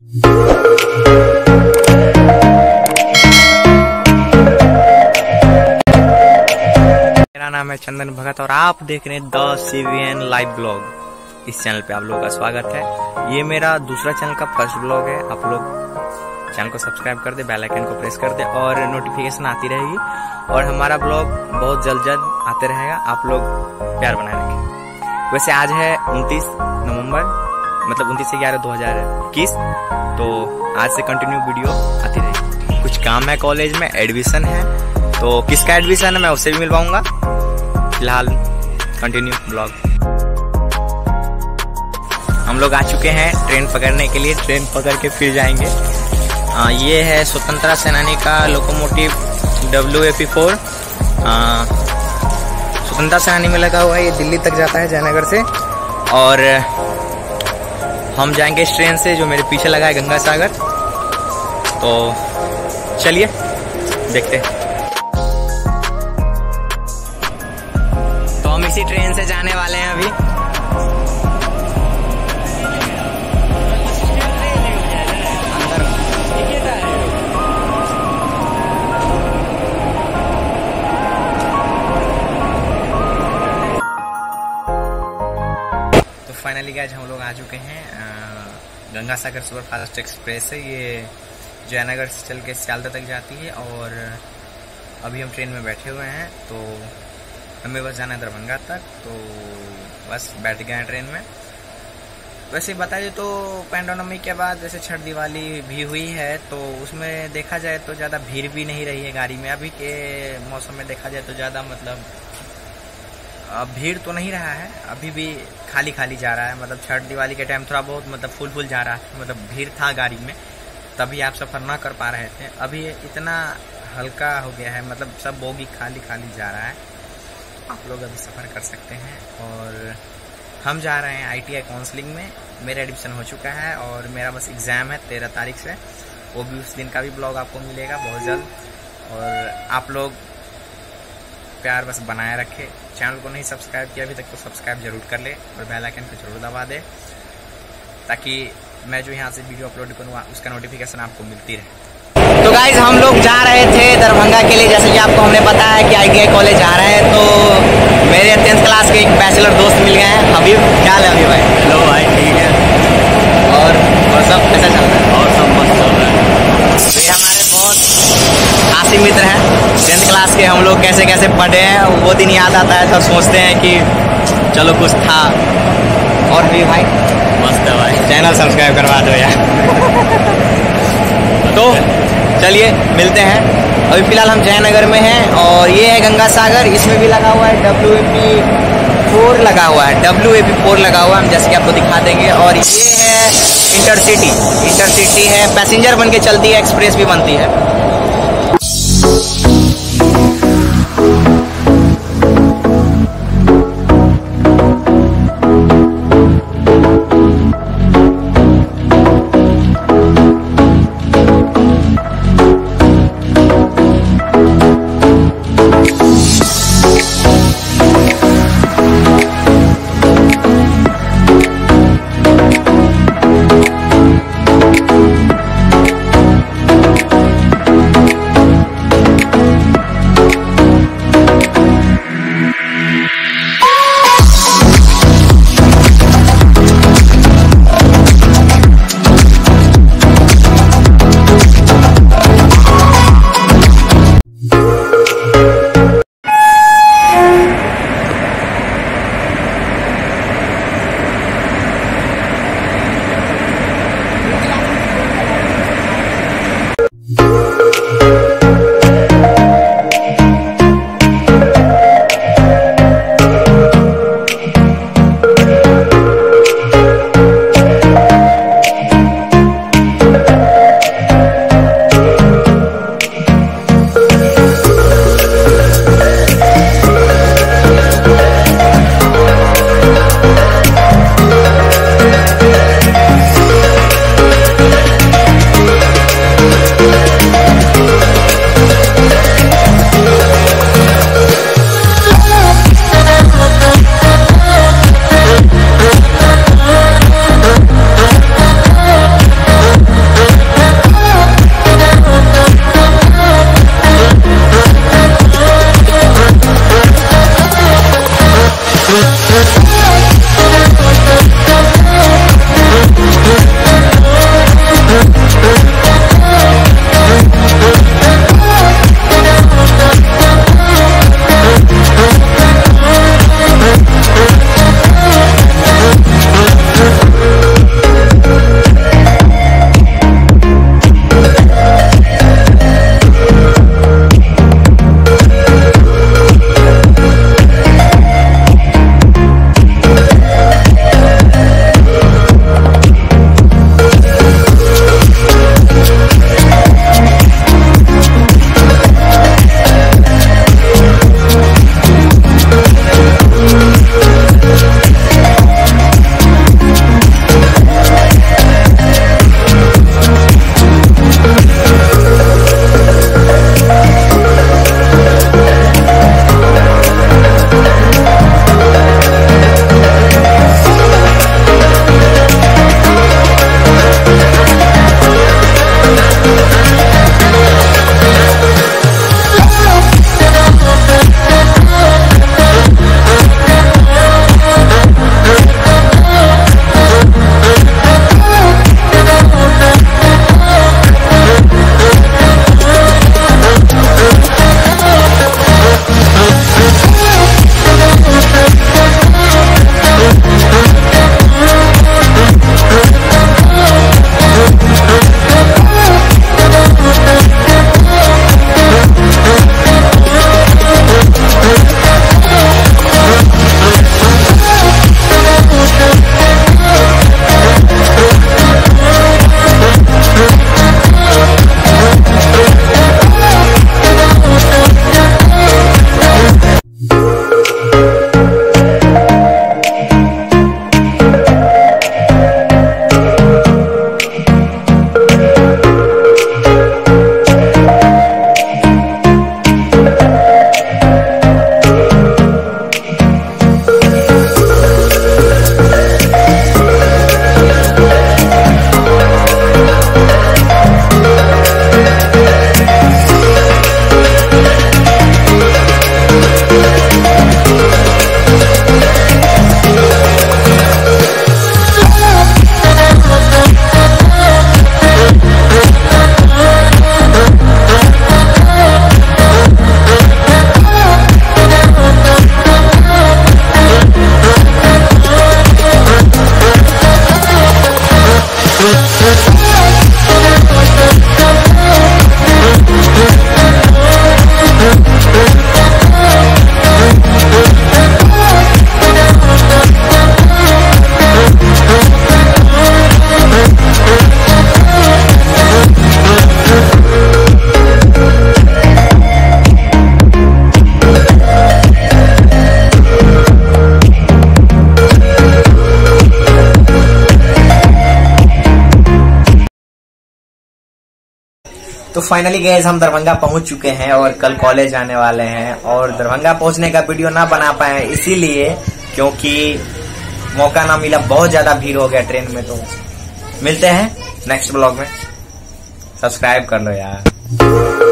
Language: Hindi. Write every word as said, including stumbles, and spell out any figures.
मेरा नाम है चंदन भगत और आप देख रहे हैं द सीवीएन लाइव ब्लॉग। इस चैनल पे आप लोगों का स्वागत है। ये मेरा दूसरा चैनल का फर्स्ट ब्लॉग है। आप लोग चैनल को सब्सक्राइब कर दे, बेल आइकन को प्रेस कर दे और नोटिफिकेशन आती रहेगी और हमारा ब्लॉग बहुत जल्द जल्द आते रहेगा। आप लोग प्यार बनाए रखें। वैसे आज है उनतीस नवंबर, मतलब उनतीस से ग्यारह दो हजार इक्कीस, तो आज से कंटिन्यू वीडियो आती रहेगी। कुछ काम है कॉलेज में, एडमिशन है, तो किसका एडमिशन है मैं उससे भी मिलवाऊंगा। फिलहाल कंटिन्यू ब्लॉग। हम लोग आ चुके हैं ट्रेन पकड़ने के लिए। ट्रेन पकड़ के फिर जाएंगे। आ, ये है स्वतंत्रता सेनानी का locomotive W A P four. Swatantrata Senani में लगा हुआ है। ये दिल्ली तक जाता है जयनगर से और हम जाएंगे इस ट्रेन से जो मेरे पीछे लगा है गंगा सागर। तो चलिए देखते हैं। तो हम इसी ट्रेन से जाने वाले हैं अभी। तो फाइनली गाइस हम लोग आ चुके हैं गंगा सागर सुपरफास्ट एक्सप्रेस है। ये जयनगर से चल के सियालदह तक जाती है और अभी हम ट्रेन में बैठे हुए हैं। तो हमें बस जाना है दरभंगा तक, तो बस बैठ गए हैं ट्रेन में। वैसे बताइए तो पैंडेमिक के बाद जैसे छठ दिवाली भी हुई है तो उसमें देखा जाए तो ज़्यादा भीड़ भी नहीं रही है गाड़ी में। अभी के मौसम में देखा जाए तो ज़्यादा मतलब भीड़ तो नहीं रहा है, अभी भी खाली खाली जा रहा है। मतलब छठ दिवाली के टाइम थोड़ा बहुत मतलब फुल फुल जा रहा है, मतलब भीड़ था गाड़ी में, तभी आप सफ़र ना कर पा रहे थे। अभी इतना हल्का हो गया है, मतलब सब बोगी खाली खाली जा रहा है। आप लोग अभी सफ़र कर सकते हैं। और हम जा रहे हैं आई टी आई काउंसलिंग में। मेरा एडमिशन हो चुका है और मेरा बस एग्ज़ाम है तेरह तारीख से। वो भी उस दिन का भी ब्लॉग आपको मिलेगा बहुत जल्द। और आप लोग प्यार बस बनाए रखे। चैनल को नहीं सब्सक्राइब किया अभी तक तो सब्सक्राइब जरूर कर ले और बेल आइकन को जरूर दबा दे, ताकि मैं जो यहाँ से वीडियो अपलोड करूँ उसका नोटिफिकेशन आपको मिलती रहे। तो गाइज हम लोग जा रहे थे दरभंगा के लिए। जैसे कि आपको हमने बताया कि आई टी आई कॉलेज जा रहे हैं। तो मेरे टेंथ क्लास के एक बैचलर दोस्त मिल गए हैं। हबीब, क्या हाल है अभी भाई? हेलो भाई, ठीक है। और और सब कैसा चल रहा है? और सब मस्त चल रहा है। ये हमारे बहुत खासी मित्र हैं टेंथ क्लास के। हम लोग कैसे कैसे पढ़े हैं वो दिन याद आता है तो सोचते हैं कि चलो कुछ था। और भी भाई मस्त है भाई, चैनल सब्सक्राइब करवा दो यार। तो चलिए मिलते हैं। अभी फिलहाल हम जयनगर में हैं और ये है गंगा सागर। इसमें भी लगा हुआ है डब्ल्यू ए पी फोर लगा हुआ है डब्ल्यू ए पी फोर लगा हुआ है हम जैसे कि आपको दिखा देंगे। और ये है इंटरसिटी। इंटरसिटी है, पैसेंजर बन के चलती है, एक्सप्रेस भी बनती है। तो फाइनली गैस हम दरभंगा पहुंच चुके हैं और कल कॉलेज आने वाले हैं। और दरभंगा पहुंचने का वीडियो ना बना पाए इसीलिए क्योंकि मौका ना मिला, बहुत ज्यादा भीड़ हो गया ट्रेन में। तो मिलते हैं नेक्स्ट ब्लॉग में, सब्सक्राइब कर लो यार।